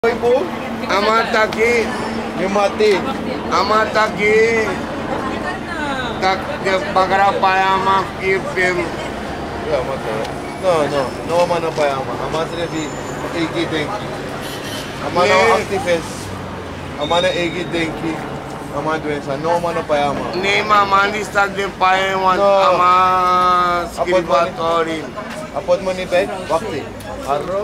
Ibu, Amataki, dia mati. amataki, tak de beberapa yang film. Ya, mata. No mana payama. Amasre bi egi denki. Amana activist. Amana egi denki. Ama doença. No mana payama. Nema manis tak de paewan No. ama skribatori. Apot mani bag? Wakti. Arro.